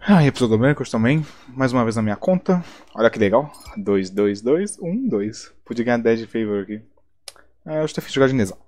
Ah, e episódio Miracles também, mais uma vez na minha conta. Olha que legal. 2, 2, 2, 1, 2. Podia ganhar 10 de favor aqui. Eu estou fiz jogar de Neza.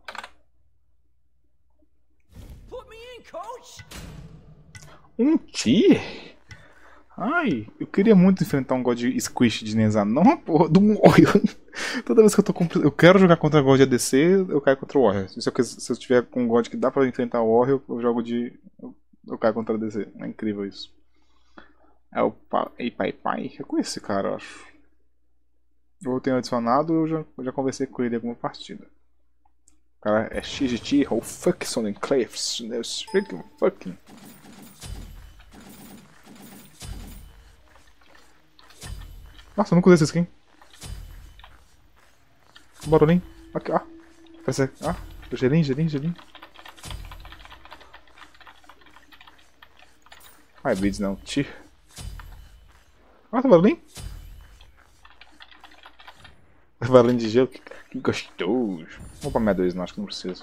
Um tier? Ai, eu queria muito enfrentar um God Squish de Neza. Não uma porra de um Warrior. Toda vez que eu quero jogar contra God ADC, eu caio contra o Warrior. Se eu tiver com um God que dá pra enfrentar o Warrior, eu jogo de... Eu caio contra o ADC. É incrível isso. É o Pai. Eu conheço esse cara, eu acho. Eu tenho adicionado, eu já conversei com ele em alguma partida. O cara é XGT, ou fuck Sonic Cliffs. Fucking. Nossa, eu nunca usei essa skin. Barulhinho. Aqui, ó. Parece. Ó. Gelinho. Ai, Blitz não. Tch. Nossa, barulhinho. Barulhinho de gelo. Que gostoso. Vou pra minha 2, não, acho que não preciso.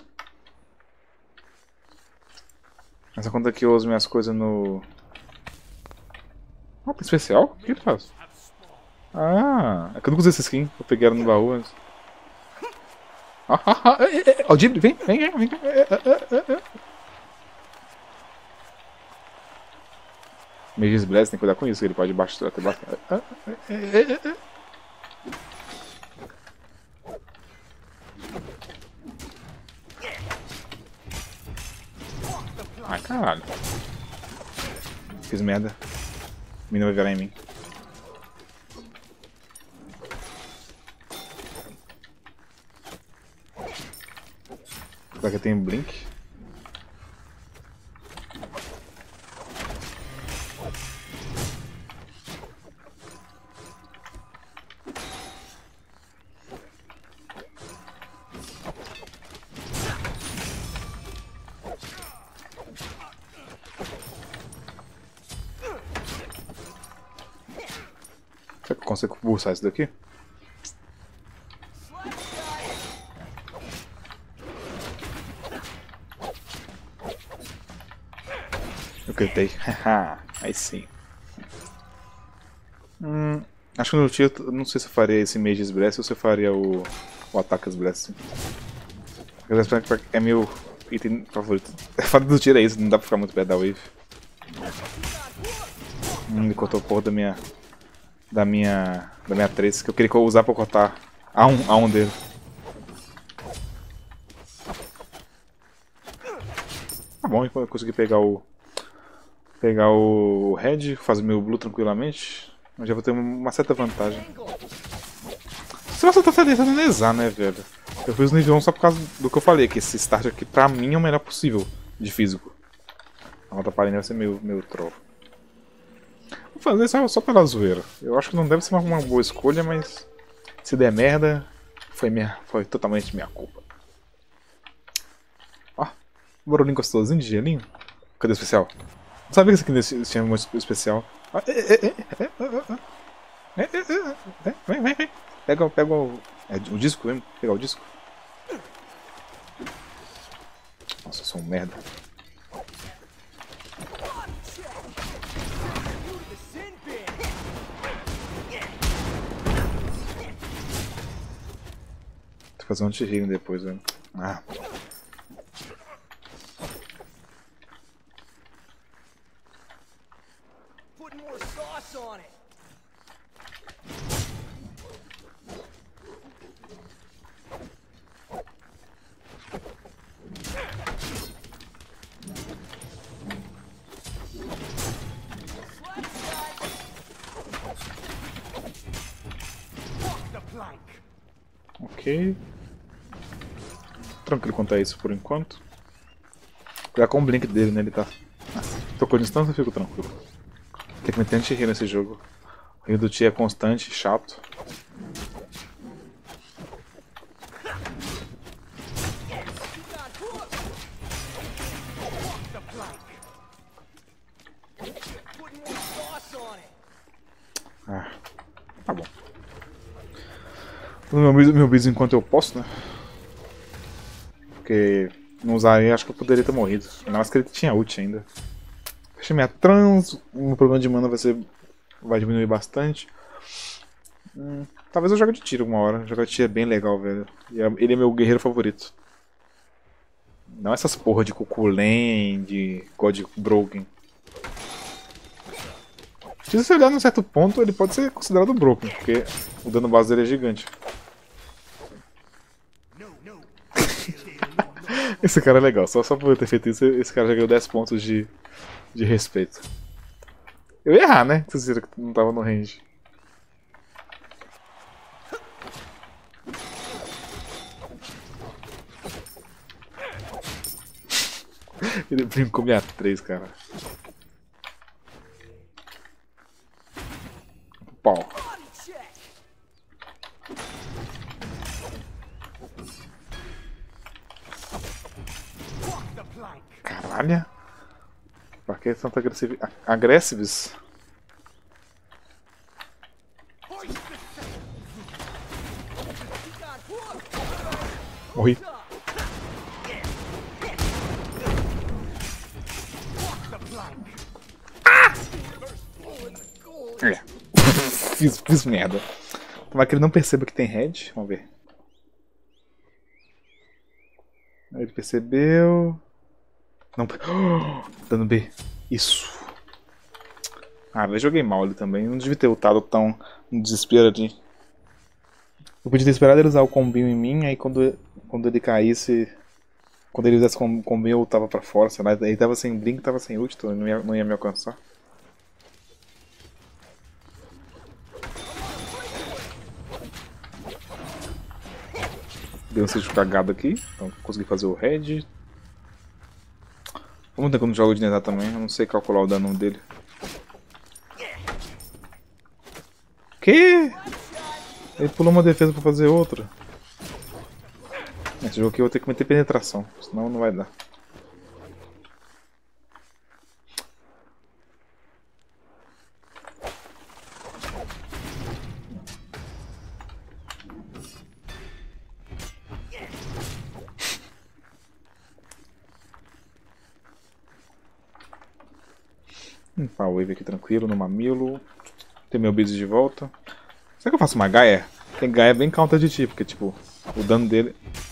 Essa conta aqui eu uso minhas coisas no... Ah, tem especial? O que ele faz? Ah, é que eu nunca usei essa skin. Eu peguei ela no baú antes. Ó, o Ghibli, vem. Mage's Blast, tem que cuidar com isso, ele pode baixar até bastante. Ai, caralho. Fiz merda. A mina vai virar em mim. Será que tem blink? Será que eu consigo burçar isso daqui? Eu gritei. Aí sim. Acho que no tio, não sei se eu faria esse Mage's Blast ou se eu faria o Attacker's Blast. É meu item favorito. A foda do tiro é isso, não dá pra ficar muito perto da wave. Ele cortou a porra da minha 3, que eu queria usar pra cortar A1 dele. Tá bom, eu consegui pegar o Red, fazer meu Blue tranquilamente. Eu já vou ter uma certa vantagem. Se você tá tentando lesar, né, velho? Eu fiz o nível 1 só por causa do que eu falei, que esse start aqui pra mim é o melhor possível de físico. A outra palhinha vai ser meio troll. Vou fazer só pela zoeira. Eu acho que não deve ser uma boa escolha, mas se der merda, foi totalmente minha culpa. Ó, barulhinho gostosinho de gelinho. Cadê o especial? Não sabia que esse aqui tinha um especial. Vem. Pega o disco mesmo. Pegar o disco. Nossa, eu sou um merda. Vou fazer um anti-healing depois, velho. Ah. Ok. Tranquilo quanto a isso por enquanto. Cuidar com o blink dele, né? Ele tá. Tocou de distância, eu fico tranquilo. Tem que meter anti-heal nesse jogo. O heal do Tia é constante, chato. Ah, tá bom. Vou usar meu bis enquanto eu posso, né? Porque não usar ele, acho que eu poderia ter morrido. Ainda mais que ele tinha ult ainda. Achei minha trans, o problema de mana vai diminuir bastante. Talvez eu jogue de tiro uma hora. Jogar de tiro é bem legal, velho. Ele é meu guerreiro favorito. Não essas porra de Kukulen, de God Broken. Se você olhar num certo ponto, ele pode ser considerado broken, porque o dano base dele é gigante. Esse cara é legal, só por eu ter feito isso, esse cara já ganhou 10 pontos de respeito. Eu ia errar, né? Vocês viram que não tava no range. Ele brincou minha 3, cara. Pau. Caralho. Pra que tanta agressivos? Morri. Fiz merda. Tomara que ele não perceba que tem head. Vamos ver. Ele percebeu. Não. Dano B. Isso. Eu joguei mal ali também. Não devia ter lutado tão no desespero ali. Eu podia ter esperado ele usar o combinho em mim. Aí quando ele caísse. Quando ele usasse o combinho eu tava pra fora. Sei lá, ele tava sem blink, tava sem ult. Então ele não ia me alcançar. Deu um seja cagado aqui, então consegui fazer o head. Vamos ver quando jogo de Nezar também, eu não sei calcular o dano dele. Que? Ele pulou uma defesa pra fazer outra. Esse jogo aqui eu vou ter que meter penetração, senão não vai dar. Limpar o wave aqui tranquilo, no mamilo. Ter meu base de volta. Será que eu faço uma Gaia? Porque Gaia é bem counter de ti, porque tipo, o dano dele...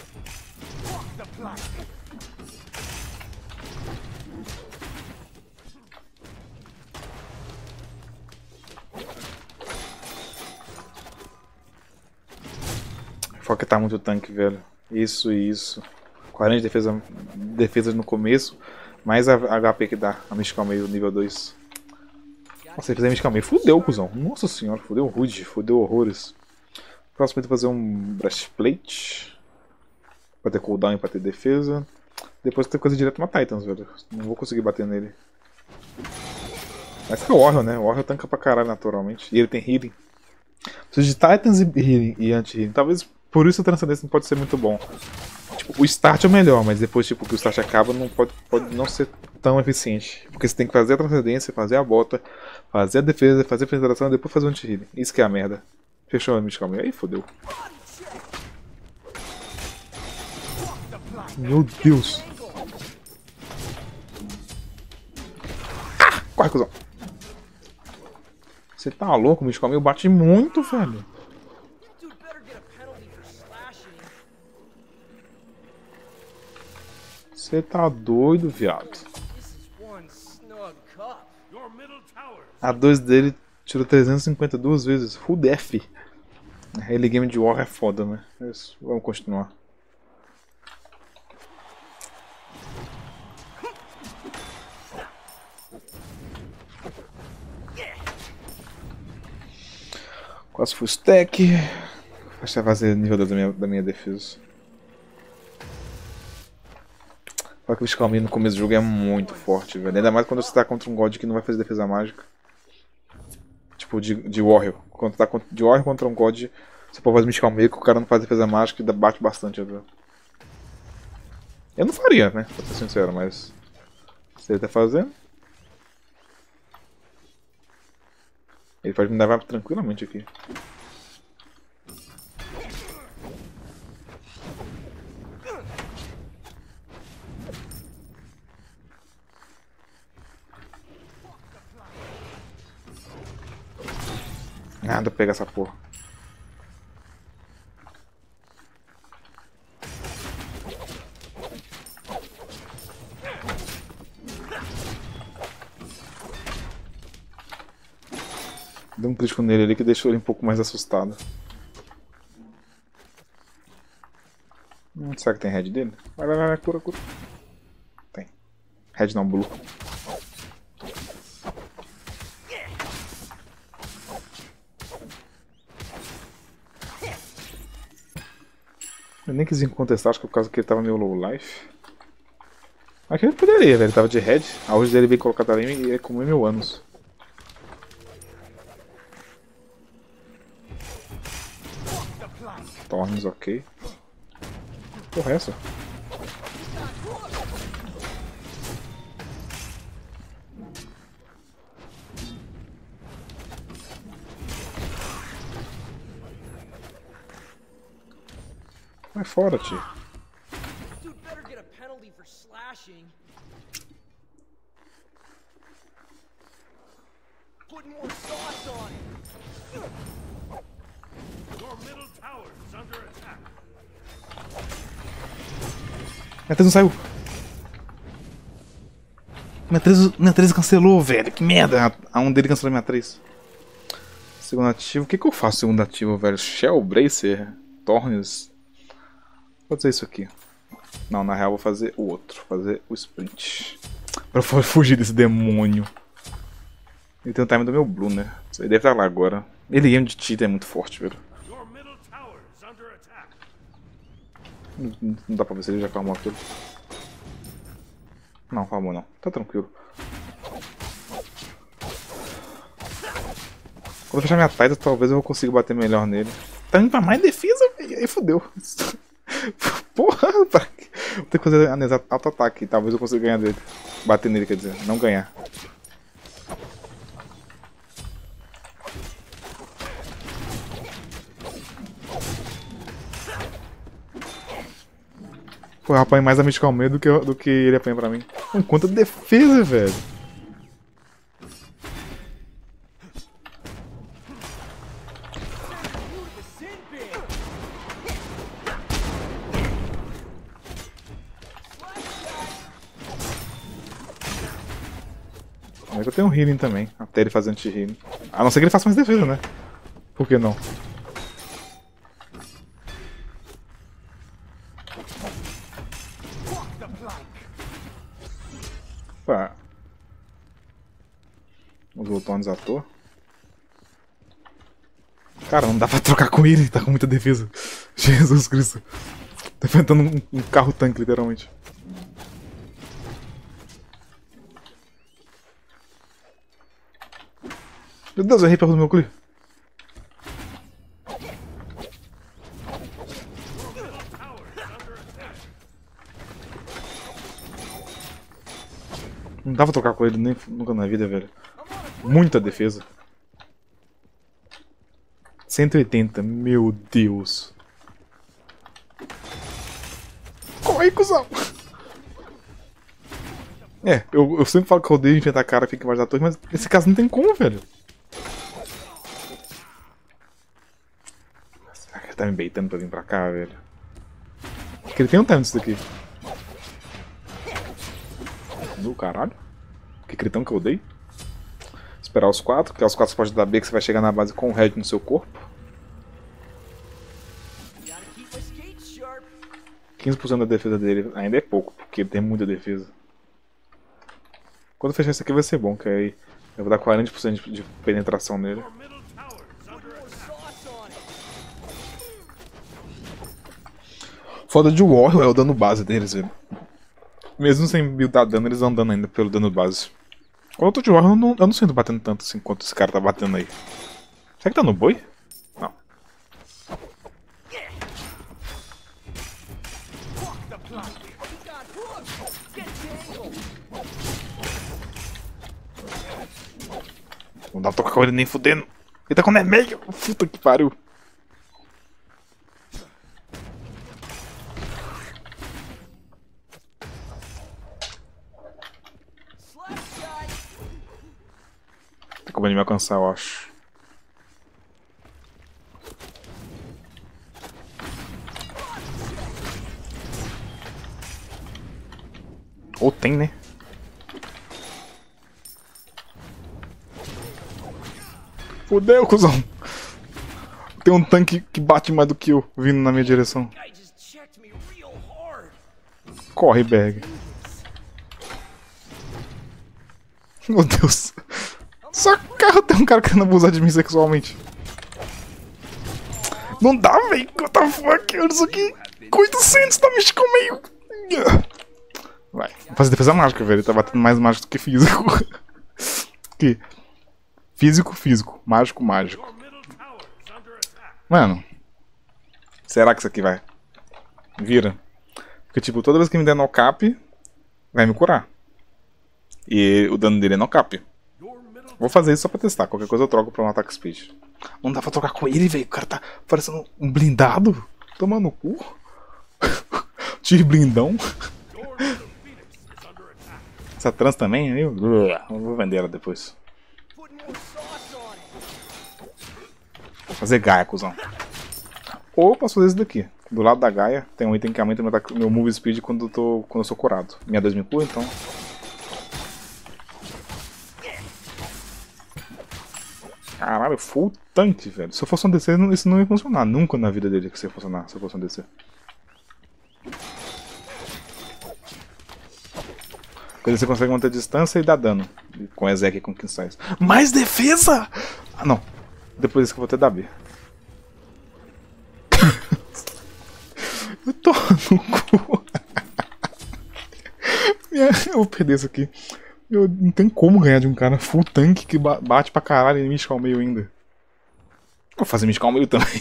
Foca tá muito tanque, velho. Isso e isso. 40 de defesa no começo, mais a HP que dá, a Mystical Mail nível 2. Nossa, se fizer Mystical Mail, fudeu, cuzão. Nossa senhora, fudeu rude, fudeu horrores. Próximo é fazer um Breastplate. Pra ter cooldown e pra ter defesa. Depois tem coisa direto na Titans, velho. Não vou conseguir bater nele. Mas que é o Warrior, né? O Warrior tanca pra caralho naturalmente. E ele tem healing. Preciso de Titans e healing e anti-healing. Talvez por isso a transcendência não pode ser muito bom. Tipo, o start é o melhor, mas depois tipo, que o start acaba não pode não ser tão eficiente. Porque você tem que fazer a transcendência, fazer a bota, fazer a defesa, fazer a penetração e depois fazer o anti-healing. Isso que é a merda. Fechou a Mystical Mail. Aí fodeu. Meu Deus. Corre, cuzão. Você tá louco? O Mystical Mail bate muito, velho. Você tá doido, viado. A 2 dele tirou 352 vezes. Full def. Ele game de War é foda, né? Mas vamos continuar. Quase full stack. Deixa eu fazer nível 2 da minha defesa. Só que o Mystical Mail no começo do jogo é muito forte, velho. Ainda mais quando você tá contra um God que não vai fazer defesa mágica. Tipo, de Warrior. Quando tá de Warrior contra um God, você pode fazer Mystical Mail que o cara não faz defesa mágica e bate bastante, velho. Eu não faria, né? Pra ser sincero, mas... Se ele tá fazendo... Ele pode me levar tranquilamente aqui. Nada, pega essa porra. Deu um crítico nele ali que deixou ele um pouco mais assustado. Será que tem head dele? Vai, cura. Tem. Head não, blue. Eu nem quis contestar, acho que por causa que ele tava meio low life. Mas que ele poderia, velho. Ele tava de head. A hoje dele veio colocar ali e ia comer 1000 anos. Tornes, ok. Porra, é essa? Vai fora, tio. Minha 3 não saiu. Minha 3 cancelou, velho. Que merda. A um dele cancelou minha 3. Segundo ativo. O que eu faço segundo ativo, velho? Shell, Bracer, Tornes. Vou fazer isso aqui. Não, na real vou fazer o outro. Fazer o sprint. Pra fugir desse demônio. Ele tem o time do meu Blue, né? Ele deve estar lá agora. Ele game de Tita é muito forte, velho. Não dá pra ver se ele já farmou aquilo. Não, farmou não. Tá tranquilo. Quando eu fechar minha Titan, talvez eu consiga bater melhor nele. Tá indo pra mais defesa, velho. Aí fodeu. Porra, vou ter que fazer auto-ataque. Talvez eu consiga ganhar dele. Bater nele, quer dizer. Não ganhar. Pô, eu apanho mais a Mystical Man do que ele apanha pra mim. Quanta defesa, velho. Mas eu tenho um healing também, até ele fazer anti-healing. A não ser que ele faça mais defesa, né? Por que não? Opa. Os botões à toa. Cara, não dá pra trocar com ele, tá com muita defesa. Jesus Cristo. Tá enfrentando um carro-tanque, literalmente. Meu Deus, eu errei perto do meu clear. Não dava pra trocar com ele nem nunca na vida, velho. Muita defesa. 180, meu Deus. Corre, cuzão! É, eu sempre falo que eu odeio enfrentar cara, fica embaixo da torre, mas nesse caso não tem como, velho. Será que ele tá me baitando pra vir pra cá, velho? Porque ele tem um time disso daqui. Do caralho. Que critão que eu odeio. Esperar os 4, que os 4 você pode dar B que você vai chegar na base com o head no seu corpo. 15% da defesa dele ainda é pouco, porque ele tem muita defesa. Quando fechar isso aqui vai ser bom, que aí eu vou dar 40% de penetração nele. Foda de Warrior é o dano base deles, velho. Mesmo sem buildar dano, eles vão dando ainda pelo dano base. Quando eu tô de Warrior, eu não sinto batendo tanto assim quanto esse cara tá batendo aí. Será que tá no boi? Não. Não dá pra tocar com ele nem fudendo. Ele tá com meio. Puta que pariu. Tá como ele me alcançar, eu acho. Ou tem, né? Fudeu, cuzão. Tem um tanque que bate mais do que eu vindo na minha direção. Corre, Berg. Meu Deus. Só carro tem um cara querendo abusar de mim sexualmente. Não dá, velho. What the fuck? Olha isso aqui. Com 800 tá mexendo com meio. Vai. Vou fazer defesa mágica, velho. Ele tá batendo mais mágico do que físico. Aqui. Físico, físico. Mágico, mágico. Mano. Será que isso aqui vai? Vira. Porque, tipo, toda vez que me der no-cap, vai me curar. E o dano dele é no-cap. Vou fazer isso só pra testar. Qualquer coisa eu troco pra um ataque speed. Não dá pra trocar com ele, velho. O cara tá parecendo um blindado. Toma no cu. Tiro blindão. Essa trans também, eu vou vender ela depois. Vou fazer Gaia, cuzão. Ou posso fazer isso daqui. Do lado da Gaia tem um item que aumenta meu move speed quando eu sou curado. Minha 2 me cura, então. Caralho, full tanque, velho. Se eu fosse um DC, isso não ia funcionar. Nunca na vida dele que isso ia funcionar se eu fosse um DC. Porque você consegue manter distância e dar dano. Com Ezek e com King Size. Mais defesa! Ah, não. Depois disso que eu vou ter da B. Eu tô no cu. Eu vou perder isso aqui. Não tem como ganhar de um cara full tanque que bate pra caralho e mística ao meio ainda. Vou fazer mística ao meio também.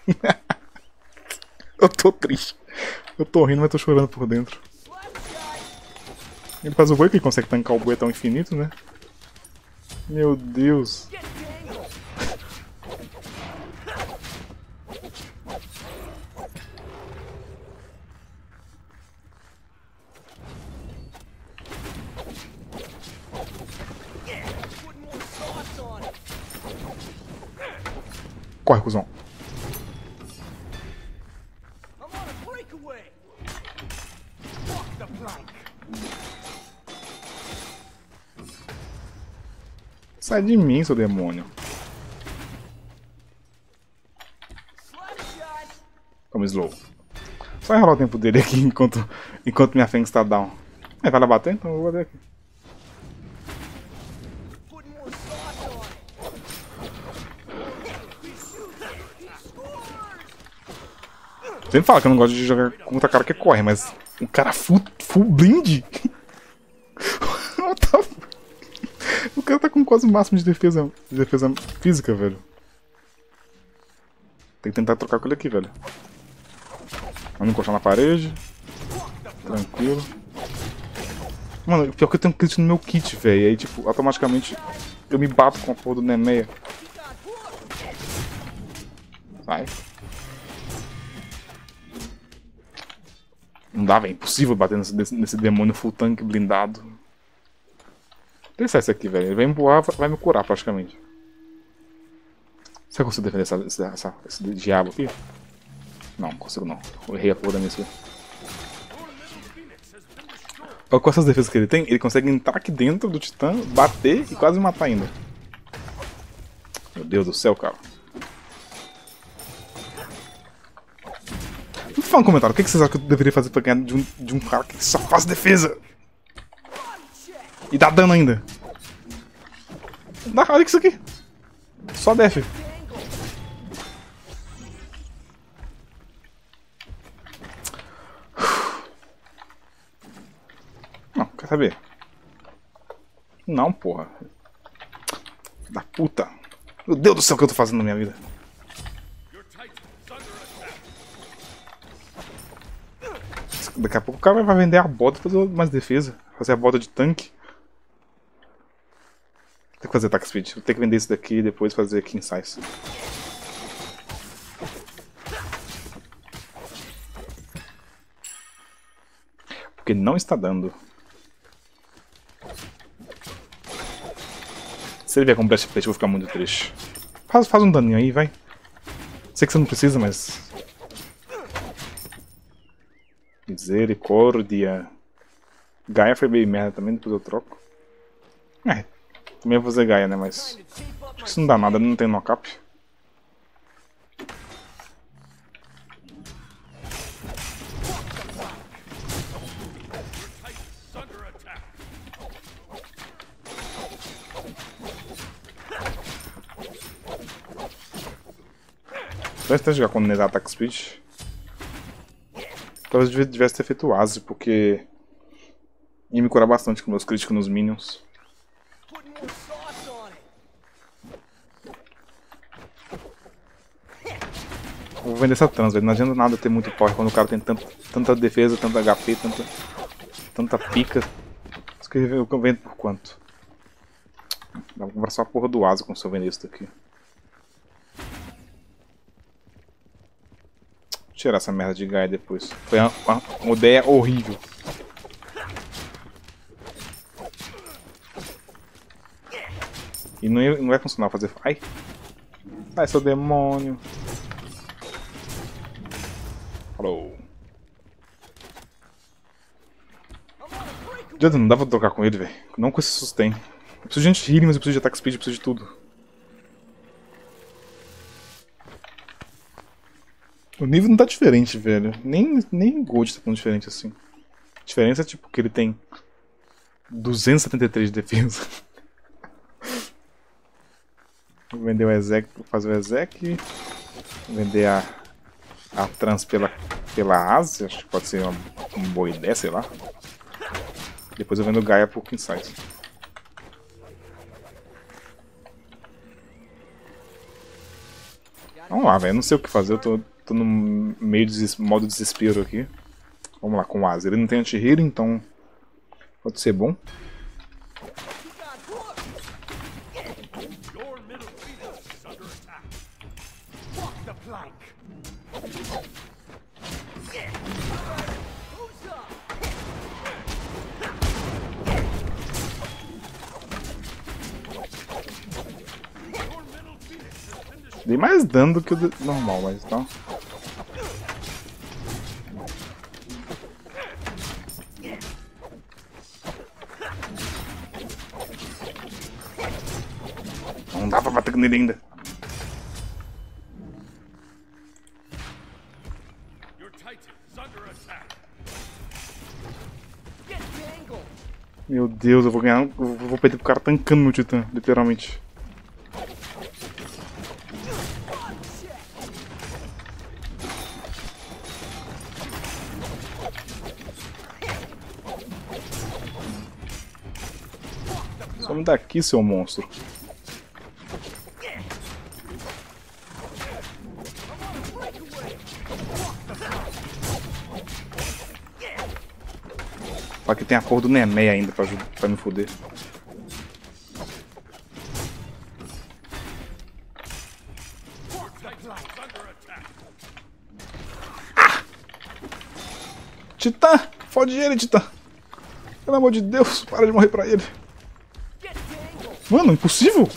Eu tô triste. Eu tô rindo, mas tô chorando por dentro. Ele faz o boi que ele consegue tancar o boi até o infinito, né? Meu Deus. Corre, cuzão. Sai de mim, seu demônio. Toma slow. Só enrolar o tempo dele aqui enquanto minha Fênix tá down. Vai lá bater? Então eu vou bater aqui. Sempre fala que eu não gosto de jogar contra cara que corre, mas o cara full blind. O cara tá com quase o máximo de defesa física, velho. Tem que tentar trocar com ele aqui, velho. Vamos encostar na parede. Tranquilo. Mano, pior que eu tenho um crit no meu kit, velho. Aí, tipo, automaticamente eu me bato com a porra do Nemeia. Sai. Não dá, velho. É impossível bater nesse demônio full tank blindado. Deixa esse aqui, velho. Ele vai me voar, vai me curar praticamente. Será que eu consigo defender esse diabo aqui? Não, não consigo não. Eu errei a porra da minha skill. Com essas defesas que ele tem, ele consegue entrar aqui dentro do Titã, bater e quase me matar ainda. Meu Deus do céu, cara. Me fala no comentário, o que vocês acham que eu deveria fazer pra ganhar de um cara que só faz defesa? E dá dano ainda. Olha isso aqui. Só def. Não, quer saber? Não, porra. Da puta. Meu Deus do céu, o que eu tô fazendo na minha vida? Daqui a pouco o cara vai vender a bota e fazer mais defesa. Fazer a bota de tanque. Tem que fazer attack speed. Vou ter que vender isso daqui e depois fazer King Size. Porque não está dando. Se ele vier com breastplate eu vou ficar muito triste. Faz um daninho aí, vai. Sei que você não precisa, mas... Misericórdia. Gaia foi meio merda também, depois eu troco. É, também vou fazer Gaia, né, mas... Acho que isso não dá nada, não tem knock-up. Talvez até jogar com o Attack Speed. Talvez eu tivesse ter feito o Asi, porque ia me curar bastante com meus críticos nos minions. Vou vender essa trans, velho. Não adianta nada ter muito power quando o cara tem tanta defesa, tanta HP, tanta pica. Isso que eu vendo por quanto? Dá pra comprar só a porra do Asi se eu vender isso daqui. Tirar essa merda de Gaia depois. Foi uma ideia horrível. E não vai funcionar fazer. Ai! Sai, seu demônio! Falou! Adianta, não dá pra trocar com ele, velho. Não com esse sustain. Eu preciso de anti-healing, mas eu preciso de attack speed, eu preciso de tudo. O nível não tá diferente, velho. Nem Gold tá tão diferente assim. A diferença é tipo que ele tem 273 de defesa. Vou vender o Exec, fazer o Exec. Vou vender a Trans pela Ásia, acho que pode ser uma boa ideia, sei lá. Depois eu vendo o Gaia por King Size. Vamos lá, velho. Não sei o que fazer, eu tô no meio de modo desespero aqui. Vamos lá com o Asa. Ele não tem anti-healing, então pode ser bom. Dei mais dano do que o normal, mas então... Não dá pra bater nele ainda. Meu Deus, eu vou ganhar. Eu vou perder pro cara tancando meu titã, literalmente. Some daqui, seu monstro. Só que tem a porra do Nemé ainda pra me foder. Ah! Titã! Fode ele, Titã! Pelo amor de Deus, para de morrer pra ele. Mano, impossível!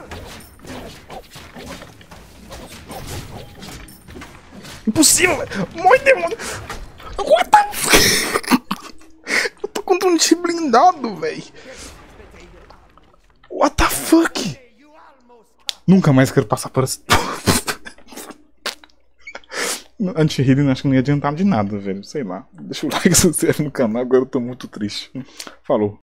Impossível, velho! Morre, demônio! What the fuck? Eu tô contra um time blindado, velho! What the fuck? Nunca mais quero passar por essa... Anti-healing acho que não ia adiantar de nada, velho. Sei lá. Deixa o like, se inscreve no canal, agora eu tô muito triste. Falou.